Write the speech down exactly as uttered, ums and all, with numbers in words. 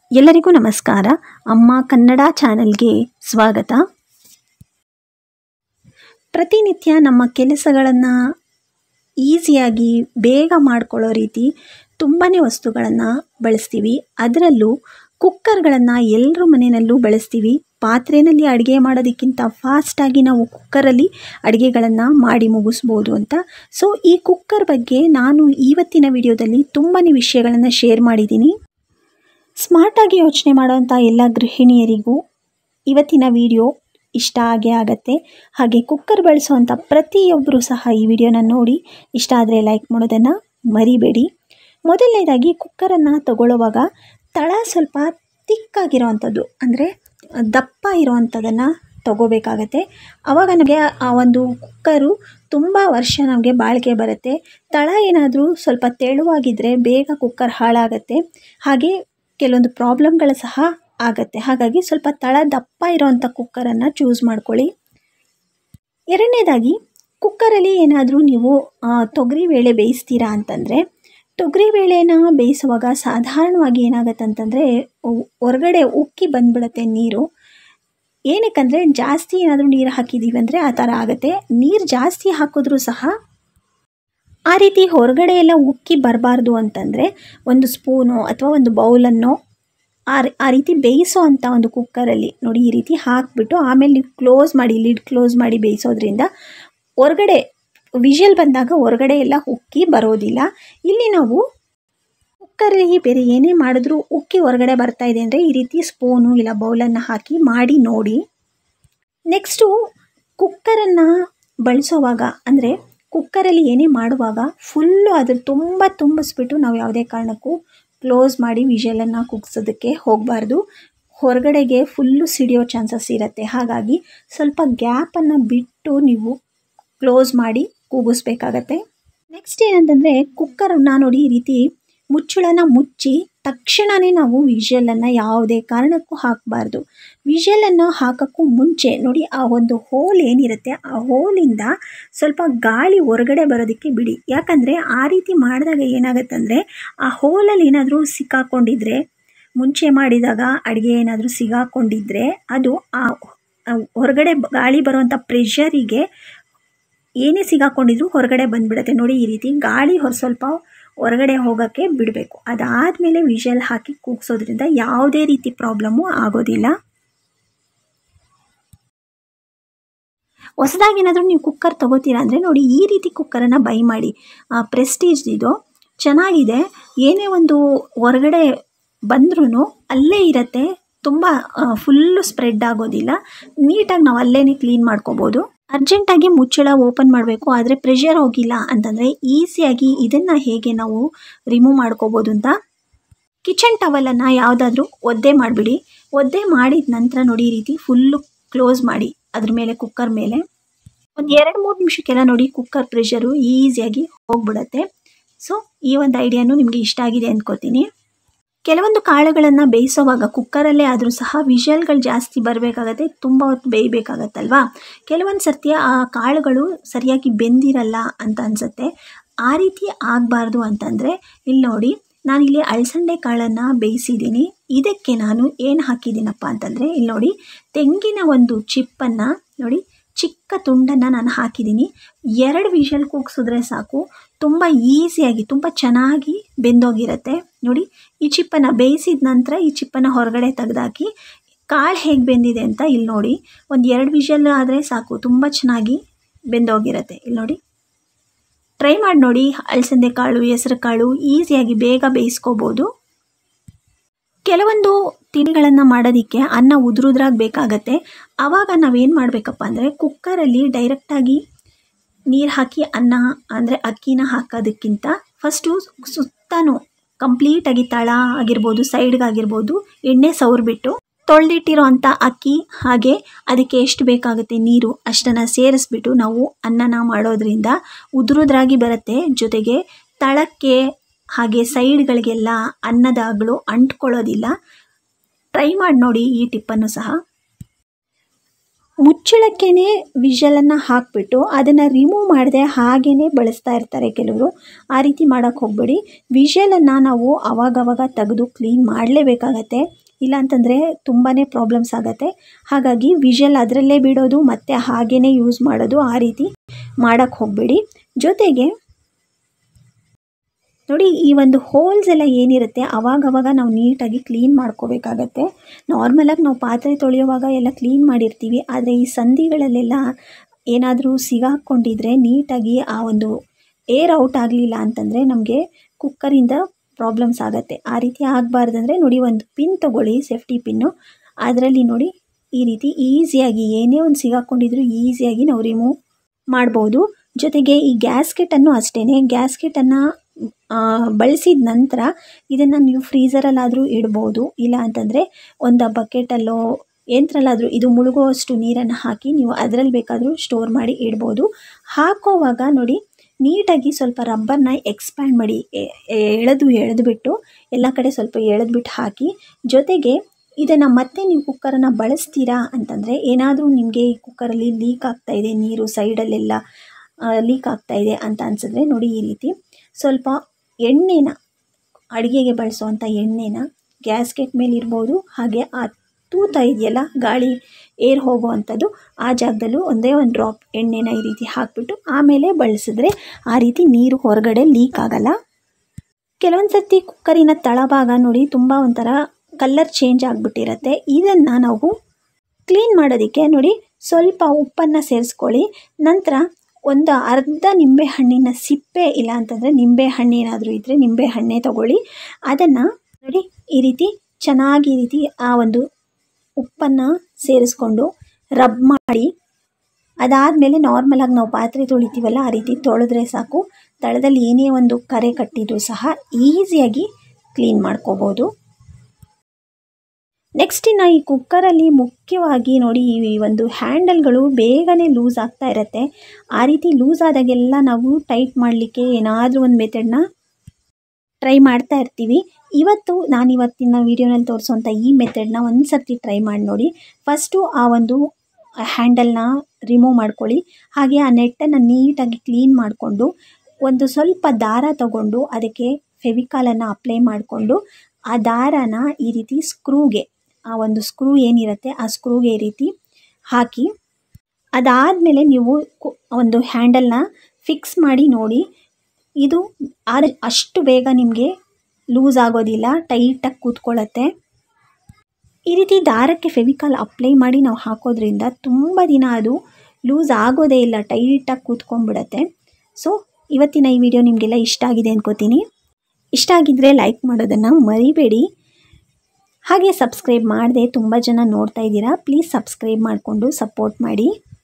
ಎಲ್ಲರಿಗೂ ನಮಸ್ಕಾರ. ಅಮ್ಮ ಕನ್ನಡ ಚಾನೆಲ್ಗೆ ಸ್ವಾಗತ. ಪ್ರತಿನಿತ್ಯ ನಮ್ಮ ಕೆಲಸಗಳನ್ನು ಈಸಿಯಾಗಿ ಬೇಗ ಮಾಡ್ಕೊಳ್ಳೋ ರೀತಿ ತುಂಬಾ ವಸ್ತುಗಳನ್ನು ಬಳಸ್ತೀವಿ. ಅದರಲ್ಲೂ ಕುಕ್ಕರ್ಗಳನ್ನು ಎಲ್ಲರ ಮನೆಯಲ್ಲೂ ಬಳಸ್ತೀವಿ. ಪಾತ್ರೆಯಲ್ಲಿ ಅಡುಗೆ ಮಾಡೋದಕ್ಕಿಂತ ಫಾಸ್ಟಾಗಿ ನಾವು ಕುಕ್ಕರಲ್ಲಿ ಅಡುಗೆಗಳನ್ನು ಮಾಡಿ ಮುಗಿಸ್ಬೋದು ಅಂತ. ಸೊ ಈ ಕುಕ್ಕರ್ ಬಗ್ಗೆ ನಾನು ಇವತ್ತಿನ ವಿಡಿಯೋದಲ್ಲಿ ತುಂಬಾ ವಿಷಯಗಳನ್ನು ಶೇರ್ ಮಾಡಿದ್ದೀನಿ. ಸ್ಮಾರ್ಟಾಗಿ ಯೋಚನೆ ಮಾಡೋವಂಥ ಎಲ್ಲ ಗೃಹಿಣಿಯರಿಗೂ ಇವತ್ತಿನ ವಿಡಿಯೋ ಇಷ್ಟ ಆಗೇ ಆಗುತ್ತೆ. ಹಾಗೆ ಕುಕ್ಕರ್ ಬಳಸುವಂಥ ಪ್ರತಿಯೊಬ್ಬರೂ ಸಹ ಈ ವಿಡಿಯೋನ ನೋಡಿ ಇಷ್ಟ ಆದರೆ ಲೈಕ್ ಮಾಡೋದನ್ನು ಮರಿಬೇಡಿ. ಮೊದಲನೇದಾಗಿ ಕುಕ್ಕರನ್ನು ತಗೊಳ್ಳುವಾಗ ತಳ ಸ್ವಲ್ಪ ತಿಕ್ಕಾಗಿರೋವಂಥದ್ದು ಅಂದರೆ ದಪ್ಪ ಇರೋವಂಥದ್ದನ್ನು ತಗೋಬೇಕಾಗತ್ತೆ. ಆವಾಗ ನಮಗೆ ಆ ಒಂದು ಕುಕ್ಕರು ತುಂಬ ವರ್ಷ ನಮಗೆ ಬಾಳಿಕೆ ಬರುತ್ತೆ. ತಳ ಏನಾದರೂ ಸ್ವಲ್ಪ ತೆಳುವಾಗಿದ್ದರೆ ಬೇಗ ಕುಕ್ಕರ್ ಹಾಳಾಗತ್ತೆ. ಹಾಗೆ ಕೆಲವೊಂದು ಪ್ರಾಬ್ಲಮ್ಗಳು ಸಹ ಆಗುತ್ತೆ. ಹಾಗಾಗಿ ಸ್ವಲ್ಪ ತಳ ದಪ್ಪ ಇರೋವಂಥ ಕುಕ್ಕರನ್ನು ಚೂಸ್ ಮಾಡ್ಕೊಳ್ಳಿ. ಎರಡನೇದಾಗಿ ಕುಕ್ಕರಲ್ಲಿ ಏನಾದರೂ ನೀವು ತೊಗರಿಬೇಳೆ ಬೇಯಿಸ್ತೀರಾ ಅಂತಂದರೆ ತೊಗರಿಬೇಳೆನ ಬೇಯಿಸುವಾಗ ಸಾಧಾರಣವಾಗಿ ಏನಾಗುತ್ತೆ ಅಂತಂದರೆ ಹೊರಗಡೆ ಉಕ್ಕಿ ಬಂದುಬಿಡುತ್ತೆ ನೀರು. ಏನಕ್ಕಂದರೆ ಜಾಸ್ತಿ ಏನಾದರೂ ನೀರು ಹಾಕಿದ್ದೀವಿ ಅಂದರೆ ಆ ಥರ ಆಗುತ್ತೆ. ನೀರು ಜಾಸ್ತಿ ಹಾಕಿದ್ರೂ ಸಹ ಆ ರೀತಿ ಹೊರಗಡೆ ಎಲ್ಲ ಉಕ್ಕಿ ಬರಬಾರ್ದು ಅಂತಂದರೆ ಒಂದು ಸ್ಪೂನು ಅಥವಾ ಒಂದು ಬೌಲನ್ನು ಆ ಆ ರೀತಿ ಬೇಯಿಸೋ ಅಂಥ ಒಂದು ಕುಕ್ಕರಲ್ಲಿ ನೋಡಿ ಈ ರೀತಿ ಹಾಕಿಬಿಟ್ಟು ಆಮೇಲೆ ನೀವು ಕ್ಲೋಸ್ ಮಾಡಿ ಲಿಡ್ ಕ್ಲೋಸ್ ಮಾಡಿ ಬೇಯಿಸೋದ್ರಿಂದ ಹೊರಗಡೆ ವಿಷಲ್ ಬಂದಾಗ ಹೊರಗಡೆ ಎಲ್ಲ ಉಕ್ಕಿ ಬರೋದಿಲ್ಲ. ಇಲ್ಲಿ ನಾವು ಕುಕ್ಕರಲ್ಲಿ ಬೇರೆ ಏನೇ ಮಾಡಿದ್ರೂ ಉಕ್ಕಿ ಹೊರಗಡೆ ಬರ್ತಾ ಇದೆ ಅಂದರೆ ಈ ರೀತಿ ಸ್ಪೂನು ಇಲ್ಲ ಬೌಲನ್ನು ಹಾಕಿ ಮಾಡಿ ನೋಡಿ. ನೆಕ್ಸ್ಟು ಕುಕ್ಕರನ್ನು ಬಳಸೋವಾಗ ಅಂದರೆ ಕುಕ್ಕರಲ್ಲಿ ಏನೇ ಮಾಡುವಾಗ ಫುಲ್ಲು ಅದ್ರ ತುಂಬ ತುಂಬಿಸ್ಬಿಟ್ಟು ನಾವು ಯಾವುದೇ ಕಾರಣಕ್ಕೂ ಕ್ಲೋಸ್ ಮಾಡಿ ವಿಷಲನ್ನು ಕುಗ್ಸೋದಕ್ಕೆ ಹೋಗಬಾರ್ದು. ಹೊರಗಡೆಗೆ ಫುಲ್ಲು ಸಿಡಿಯೋ ಚಾನ್ಸಸ್ ಇರುತ್ತೆ. ಹಾಗಾಗಿ ಸ್ವಲ್ಪ ಗ್ಯಾಪನ್ನು ಬಿಟ್ಟು ನೀವು ಕ್ಲೋಸ್ ಮಾಡಿ ಕೂಗಿಸ್ಬೇಕಾಗತ್ತೆ. ನೆಕ್ಸ್ಟ್ ಏನಂತಂದರೆ ಕುಕ್ಕರನ್ನು ನೋಡಿ ಈ ರೀತಿ ಮುಚ್ಚಳನ ಮುಚ್ಚಿ ತಕ್ಷಣವೇ ನಾವು ವಿಷಲನ್ನು ಯಾವುದೇ ಕಾರಣಕ್ಕೂ ಹಾಕಬಾರ್ದು. ವಿಷಲನ್ನು ಹಾಕೋಕ್ಕೂ ಮುಂಚೆ ನೋಡಿ ಆ ಒಂದು ಹೋಲ್ ಏನಿರುತ್ತೆ ಆ ಹೋಲಿಂದ ಸ್ವಲ್ಪ ಗಾಳಿ ಹೊರಗಡೆ ಬರೋದಕ್ಕೆ ಬಿಡಿ. ಯಾಕಂದರೆ ಆ ರೀತಿ ಮಾಡಿದಾಗ ಏನಾಗುತ್ತೆ ಅಂದರೆ ಆ ಹೋಲಲ್ಲಿ ಏನಾದರೂ ಸಿಕ್ಕಾಕೊಂಡಿದ್ರೆ ಮುಂಚೆ ಮಾಡಿದಾಗ ಅಡುಗೆ ಏನಾದರೂ ಸಿಗಾಕೊಂಡಿದ್ರೆ ಅದು ಆ ಹೊರಗಡೆ ಗಾಳಿ ಬರುವಂಥ ಪ್ರೆಷರಿಗೆ ಏನೇ ಸಿಗಾಕೊಂಡಿದ್ರು ಹೊರಗಡೆ ಬಂದುಬಿಡುತ್ತೆ. ನೋಡಿ ಈ ರೀತಿ ಗಾಳಿ ಹೊರ ಸ್ವಲ್ಪ ಹೊರಗಡೆ ಹೋಗೋಕ್ಕೆ ಬಿಡಬೇಕು. ಅದಾದಮೇಲೆ ವಿಷಲ್ ಹಾಕಿ ಕೂಗಿಸೋದ್ರಿಂದ ಯಾವುದೇ ರೀತಿ ಪ್ರಾಬ್ಲಮ್ಮು ಆಗೋದಿಲ್ಲ. ಹೊಸದಾಗಿ ಏನಾದರೂ ನೀವು ಕುಕ್ಕರ್ ತೊಗೋತೀರಾ ಅಂದರೆ ನೋಡಿ ಈ ರೀತಿ ಕುಕ್ಕರನ್ನು ಬೈ ಮಾಡಿ. ಪ್ರೆಸ್ಟೀಜ್ ಇದು ಚೆನ್ನಾಗಿದೆ. ಏನೇ ಒಂದು ಹೊರಗಡೆ ಬಂದ್ರೂ ಅಲ್ಲೇ ಇರುತ್ತೆ. ತುಂಬ ಫುಲ್ಲು ಸ್ಪ್ರೆಡ್ ಆಗೋದಿಲ್ಲ. ನೀಟಾಗಿ ನಾವು ಅಲ್ಲೇ ಕ್ಲೀನ್ ಮಾಡ್ಕೋಬೋದು. ಅರ್ಜೆಂಟಾಗಿ ಮುಚ್ಚಳ ಓಪನ್ ಮಾಡಬೇಕು ಆದರೆ ಪ್ರೆಷರ್ ಹೋಗಿಲ್ಲ ಅಂತಂದರೆ ಈಸಿಯಾಗಿ ಇದನ್ನು ಹೇಗೆ ನಾವು ರಿಮೂವ್ ಮಾಡ್ಕೋಬೋದು ಅಂತ ಕಿಚನ್ ಟವಲನ್ನು ಯಾವುದಾದ್ರೂ ಒದ್ದೆ ಮಾಡಿಬಿಡಿ. ಒದ್ದೆ ಮಾಡಿದ ನಂತರ ನೋಡಿ ಈ ರೀತಿ ಫುಲ್ಲು ಕ್ಲೋಸ್ ಮಾಡಿ ಅದ್ರ ಮೇಲೆ ಕುಕ್ಕರ್ ಮೇಲೆ ಒಂದು ಎರಡು ಮೂರು ನಿಮಿಷಕ್ಕೆಲ್ಲ ನೋಡಿ ಕುಕ್ಕರ್ ಪ್ರೆಷರು ಈಸಿಯಾಗಿ ಹೋಗ್ಬಿಡುತ್ತೆ. ಸೊ ಈ ಒಂದು ಐಡಿಯಾನು ನಿಮಗೆ ಇಷ್ಟ ಆಗಿದೆ ಅಂದ್ಕೋತೀನಿ. ಕೆಲವೊಂದು ಕಾಳುಗಳನ್ನು ಬೇಯಿಸೋವಾಗ ಕುಕ್ಕರಲ್ಲೇ ಆದರೂ ಸಹ ವಿಷಲ್ಗಳು ಜಾಸ್ತಿ ಬರಬೇಕಾಗತ್ತೆ. ತುಂಬ ಹೊತ್ತು ಬೇಯಬೇಕಾಗತ್ತಲ್ವಾ. ಕೆಲವೊಂದು ಸರ್ತಿ ಆ ಕಾಳುಗಳು ಸರಿಯಾಗಿ ಬೆಂದಿರಲ್ಲ ಅಂತ ಅನಿಸುತ್ತೆ. ಆ ರೀತಿ ಆಗಬಾರ್ದು ಅಂತಂದರೆ ಇಲ್ಲಿ ನೋಡಿ ನಾನಿಲ್ಲಿ ಅಳಸಂದೆ ಕಾಳನ್ನು ಬೇಯಿಸಿದ್ದೀನಿ. ಇದಕ್ಕೆ ನಾನು ಏನು ಹಾಕಿದ್ದೀನಪ್ಪ ಅಂತಂದರೆ ಇಲ್ಲಿ ನೋಡಿ ತೆಂಗಿನ ಒಂದು ಚಿಪ್ಪನ್ನು ನೋಡಿ ಚಿಕ್ಕ ತುಂಡನ್ನು ನಾನು ಹಾಕಿದ್ದೀನಿ. ಎರಡು ವಿಷಲ್ ಕೂಗಿಸಿದ್ರೆ ಸಾಕು. ತುಂಬ ಈಸಿಯಾಗಿ ತುಂಬ ಚೆನ್ನಾಗಿ ಬೆಂದೋಗಿರುತ್ತೆ. ನೋಡಿ ಈ ಚಿಪ್ಪನ್ನು ಬೇಯಿಸಿದ ನಂತರ ಈ ಚಿಪ್ಪನ್ನು ಹೊರಗಡೆ ತೆಗೆದಾಕಿ ಕಾಳು ಹೇಗೆ ಬೆಂದಿದೆ ಅಂತ ಇಲ್ಲಿ ನೋಡಿ ಒಂದು ಎರಡು ವಿಷಲ್ ಆದರೆ ಸಾಕು. ತುಂಬ ಚೆನ್ನಾಗಿ ಬೆಂದೋಗಿರುತ್ತೆ. ಇಲ್ಲಿ ನೋಡಿ ಟ್ರೈ ಮಾಡಿ ನೋಡಿ. ಅಲಸಂದೆ ಕಾಳು ಹೆಸರು ಕಾಳು ಈಸಿಯಾಗಿ ಬೇಗ ಬೇಯಿಸ್ಕೋಬೋದು. ಕೆಲವೊಂದು ತಿಂಡಿಗಳನ್ನು ಮಾಡೋದಕ್ಕೆ ಅನ್ನ ಉದುರುದ್ರಾಗಿ ಬೇಕಾಗತ್ತೆ. ಆವಾಗ ನಾವೇನು ಮಾಡಬೇಕಪ್ಪ ಅಂದರೆ ಕುಕ್ಕರಲ್ಲಿ ಡೈರೆಕ್ಟಾಗಿ ನೀರು ಹಾಕಿ ಅನ್ನ ಅಂದರೆ ಅಕ್ಕಿನ ಹಾಕೋದಕ್ಕಿಂತ ಫಸ್ಟು ಸುತ್ತನೂ ಕಂಪ್ಲೀಟಾಗಿ ತಳ ಆಗಿರ್ಬೋದು ಸೈಡ್ಗಾಗಿರ್ಬೋದು ಎಣ್ಣೆ ಸವರ್ಬಿಟ್ಟು ತೊಳೆದಿಟ್ಟಿರೋ ಅಂಥ ಅಕ್ಕಿ ಹಾಗೆ ಅದಕ್ಕೆ ಎಷ್ಟು ಬೇಕಾಗುತ್ತೆ ನೀರು ಅಷ್ಟನ್ನು ಸೇರಿಸ್ಬಿಟ್ಟು ನಾವು ಅನ್ನನ ಮಾಡೋದ್ರಿಂದ ಉದುರುದ್ರಾಗಿ ಬರುತ್ತೆ. ಜೊತೆಗೆ ತಳಕ್ಕೆ ಹಾಗೆ ಸೈಡ್ಗಳಿಗೆಲ್ಲ ಅನ್ನದಾಗಲು ಅಂಟ್ಕೊಳ್ಳೋದಿಲ್ಲ. ಟ್ರೈ ಮಾಡಿ ನೋಡಿ ಈ ಟಿಪ್ಪನ್ನು ಸಹ. ಮುಚ್ಚಳಕ್ಕೇ ವಿಷಲನ್ನು ಹಾಕಿಬಿಟ್ಟು ಅದನ್ನು ರಿಮೂವ್ ಮಾಡದೆ ಹಾಗೇ ಬಳಸ್ತಾ ಇರ್ತಾರೆ ಕೆಲವರು. ಆ ರೀತಿ ಮಾಡೋಕ್ಕೆ ಹೋಗಬೇಡಿ. ವಿಷಲನ್ನು ನಾವು ಅವಾಗವಾಗ ತೆಗೆದು ಕ್ಲೀನ್ ಮಾಡಲೇಬೇಕಾಗತ್ತೆ, ಇಲ್ಲಾಂತಂದರೆ ತುಂಬಾ ಪ್ರಾಬ್ಲಮ್ಸ್ ಆಗುತ್ತೆ. ಹಾಗಾಗಿ ವಿಷಲ್ ಅದರಲ್ಲೇ ಬಿಡೋದು ಮತ್ತು ಹಾಗೇ ಯೂಸ್ ಮಾಡೋದು ಆ ರೀತಿ ಮಾಡೋಕ್ಕೆ ಹೋಗಬೇಡಿ. ಜೊತೆಗೆ ನೋಡಿ, ಈ ಒಂದು ಹೋಲ್ಸ್ ಎಲ್ಲ ಏನಿರುತ್ತೆ ಅವಾಗವಾಗ ನಾವು ನೀಟಾಗಿ ಕ್ಲೀನ್ ಮಾಡ್ಕೋಬೇಕಾಗತ್ತೆ. ನಾರ್ಮಲಾಗಿ ನಾವು ಪಾತ್ರೆ ತೊಳೆಯುವಾಗ ಎಲ್ಲ ಕ್ಲೀನ್ ಮಾಡಿರ್ತೀವಿ, ಆದರೆ ಈ ಸಂದಿಗಳಲ್ಲೆಲ್ಲ ಏನಾದರೂ ಸಿಗಾಕೊಂಡಿದ್ರೆ ನೀಟಾಗಿ ಆ ಒಂದು ಏರ್ ಔಟ್ ಆಗಲಿಲ್ಲ ಅಂತಂದರೆ ನಮಗೆ ಕುಕ್ಕರಿಂದ ಪ್ರಾಬ್ಲಮ್ಸ್ ಆಗುತ್ತೆ. ಆ ರೀತಿ ಆಗಬಾರ್ದಂದ್ರೆ ನೋಡಿ, ಒಂದು ಪಿನ್ ತೊಗೊಳ್ಳಿ, ಸೇಫ್ಟಿ ಪಿನ್ನು. ಅದರಲ್ಲಿ ನೋಡಿ ಈ ರೀತಿ ಈಸಿಯಾಗಿ ಏನೇ ಒಂದು ಸಿಗಾಕೊಂಡಿದ್ರು ಈಸಿಯಾಗಿ ನಾವು ರಿಮೂವ್ ಮಾಡ್ಬೋದು. ಜೊತೆಗೆ ಈ ಗ್ಯಾಸ್ಕೆಟನ್ನು ಅಷ್ಟೇ, ಗ್ಯಾಸ್ಕೆಟನ್ನು ಬಳಸಿದ ನಂತರ ಇದನ್ನು ನೀವು ಫ್ರೀಝರಲ್ಲಾದರೂ ಇಡ್ಬೋದು, ಇಲ್ಲ ಅಂತಂದರೆ ಒಂದು ಬಕೆಟಲ್ಲೋ ಎಂತ್ರಲ್ಲಾದರೂ ಇದು ಮುಳುಗುವಷ್ಟು ನೀರನ್ನು ಹಾಕಿ ನೀವು ಅದರಲ್ಲಿ ಬೇಕಾದರೂ ಸ್ಟೋರ್ ಮಾಡಿ ಇಡ್ಬೋದು. ಹಾಕೋವಾಗ ನೋಡಿ ನೀಟಾಗಿ ಸ್ವಲ್ಪ ರಬ್ಬರ್ನ ಎಕ್ಸ್ಪ್ಯಾಂಡ್ ಮಾಡಿ ಎಳೆದು ಎಳೆದುಬಿಟ್ಟು ಎಲ್ಲ ಕಡೆ ಸ್ವಲ್ಪ ಎಳೆದ್ಬಿಟ್ಟು ಹಾಕಿ. ಜೊತೆಗೆ ಇದನ್ನು ಮತ್ತೆ ನೀವು ಕುಕ್ಕರನ್ನು ಬಳಸ್ತೀರಾ ಅಂತಂದರೆ ಏನಾದರೂ ನಿಮಗೆ ಈ ಕುಕ್ಕರಲ್ಲಿ ಲೀಕ್ ಆಗ್ತಾಯಿದೆ, ನೀರು ಸೈಡಲ್ಲೆಲ್ಲ ಲೀಕ್ ಆಗ್ತಾಯಿದೆ ಅಂತ ಅನಿಸಿದ್ರೆ ನೋಡಿ ಈ ರೀತಿ ಸ್ವಲ್ಪ ಎಣ್ಣೆನ, ಅಡುಗೆಗೆ ಬಳಸುವಂಥ ಎಣ್ಣೆನ ಗ್ಯಾಸ್ಕೆಟ್ ಮೇಲೆ ಇರ್ಬೋದು, ಹಾಗೆ ಆ ತೂತ ಇದೆಯಲ್ಲ ಗಾಳಿ ಏರ್ ಹೋಗುವಂಥದ್ದು ಆ ಜಾಗದಲ್ಲೂ ಒಂದೇ ಒಂದು ಡ್ರಾಪ್ ಎಣ್ಣೆನ ಈ ರೀತಿ ಹಾಕಿಬಿಟ್ಟು ಆಮೇಲೆ ಬಳಸಿದ್ರೆ ಆ ರೀತಿ ನೀರು ಹೊರಗಡೆ ಲೀಕ್ ಆಗಲ್ಲ. ಕೆಲವೊಂದು ಸರ್ತಿ ಕುಕ್ಕರಿನ ತಳಭಾಗ ನೋಡಿ ತುಂಬ ಒಂಥರ ಕಲರ್ ಚೇಂಜ್ ಆಗಿಬಿಟ್ಟಿರುತ್ತೆ. ಇದನ್ನು ನಾವು ಕ್ಲೀನ್ ಮಾಡೋದಕ್ಕೆ ನೋಡಿ ಸ್ವಲ್ಪ ಉಪ್ಪನ್ನು ಸೇರಿಸ್ಕೊಳ್ಳಿ. ನಂತರ ಒಂದು ಅರ್ಧ ನಿಂಬೆಹಣ್ಣಿನ ಸಿಪ್ಪೆ, ಇಲ್ಲ ಅಂತಂದರೆ ನಿಂಬೆಹಣ್ಣು ಏನಾದರೂ ಇದ್ದರೆ ನಿಂಬೆಹಣ್ಣೆ ತೊಗೊಳ್ಳಿ. ಅದನ್ನು ನೋಡಿ ಈ ರೀತಿ ಚೆನ್ನಾಗಿ ಈ ರೀತಿ ಆ ಒಂದು ಉಪ್ಪನ್ನು ಸೇರಿಸ್ಕೊಂಡು ರಬ್ ಮಾಡಿ, ಅದಾದಮೇಲೆ ನಾರ್ಮಲಾಗಿ ನಾವು ಪಾತ್ರೆ ತೊಳಿತೀವಲ್ಲ ಆ ರೀತಿ ತೊಳೆದ್ರೆ ಸಾಕು. ತಳದಲ್ಲಿ ಏನೇ ಒಂದು ಕರೆ ಕಟ್ಟಿದರೂ ಸಹ ಈಸಿಯಾಗಿ ಕ್ಲೀನ್ ಮಾಡ್ಕೋಬೋದು. ನೆಕ್ಸ್ಟ್ ಇನ್ನು ಈ ಕುಕ್ಕರಲ್ಲಿ ಮುಖ್ಯವಾಗಿ ನೋಡಿ ಈ ಒಂದು ಹ್ಯಾಂಡಲ್ಗಳು ಬೇಗನೆ ಲೂಸ್ ಆಗ್ತಾ ಇರುತ್ತೆ. ಆ ರೀತಿ ಲೂಸ್ ಆದಾಗೆಲ್ಲ ನಾವು ಟೈಟ್ ಮಾಡಲಿಕ್ಕೆ ಏನಾದರೂ ಒಂದು ಮೆಥಡ್ನ ಟ್ರೈ ಮಾಡ್ತಾ ಇರ್ತೀವಿ. ಇವತ್ತು ನಾನು ಇವತ್ತಿನ ವೀಡಿಯೋನಲ್ಲಿ ತೋರಿಸೋಂಥ ಈ ಮೆಥಡ್ನ ಒಂದು ಸರ್ತಿ ಟ್ರೈ ಮಾಡಿ ನೋಡಿ. ಫಸ್ಟು ಆ ಒಂದು ಹ್ಯಾಂಡಲ್ನ ರಿಮೂವ್ ಮಾಡ್ಕೊಳ್ಳಿ. ಹಾಗೆ ಆ ನೆಟ್ಟನ್ನು ನೀಟಾಗಿ ಕ್ಲೀನ್ ಮಾಡಿಕೊಂಡು ಒಂದು ಸ್ವಲ್ಪ ದಾರ ತಗೊಂಡು ಅದಕ್ಕೆ ಫೆವಿಕಾಲನ್ನು ಅಪ್ಲೈ ಮಾಡಿಕೊಂಡು ಆ ದಾರಾನ ಈ ರೀತಿ ಸ್ಕ್ರೂಗೆ, ಆ ಒಂದು ಸ್ಕ್ರೂ ಏನಿರುತ್ತೆ ಆ ಸ್ಕ್ರೂಗೆ ಈ ರೀತಿ ಹಾಕಿ, ಅದಾದಮೇಲೆ ನೀವು ಒಂದು ಹ್ಯಾಂಡಲ್ನ ಫಿಕ್ಸ್ ಮಾಡಿ ನೋಡಿ. ಇದು ಅಷ್ಟು ಬೇಗ ನಿಮಗೆ ಲೂಸ್ ಆಗೋದಿಲ್ಲ, ಟೈಟಾಗಿ ಕೂತ್ಕೊಳ್ಳುತ್ತೆ. ಈ ರೀತಿ ದಾರಕ್ಕೆ ಫೆವಿಕಾಲ್ ಅಪ್ಲೈ ಮಾಡಿ ನಾವು ಹಾಕೋದ್ರಿಂದ ತುಂಬ ದಿನ ಅದು ಲೂಸ್ ಆಗೋದೇ ಇಲ್ಲ, ಟೈಟಾಗಿ ಕೂತ್ಕೊಂಡ್ಬಿಡತ್ತೆ. ಸೊ ಇವತ್ತಿನ ಈ ವಿಡಿಯೋ ನಿಮಗೆಲ್ಲ ಇಷ್ಟ ಆಗಿದೆ ಅನ್ಕೋತೀನಿ. ಇಷ್ಟ ಆಗಿದ್ದರೆ ಲೈಕ್ ಮಾಡೋದನ್ನು ಮರಿಬೇಡಿ. ಹಾಗೆ ಸಬ್ಸ್ಕ್ರೈಬ್ ಮಾಡದೆ ತುಂಬ ಜನ ನೋಡ್ತಾ ಇದ್ದೀರಾ, ಪ್ಲೀಸ್ ಸಬ್ಸ್ಕ್ರೈಬ್ ಮಾಡಿಕೊಂಡು ಸಪೋರ್ಟ್ ಮಾಡಿ.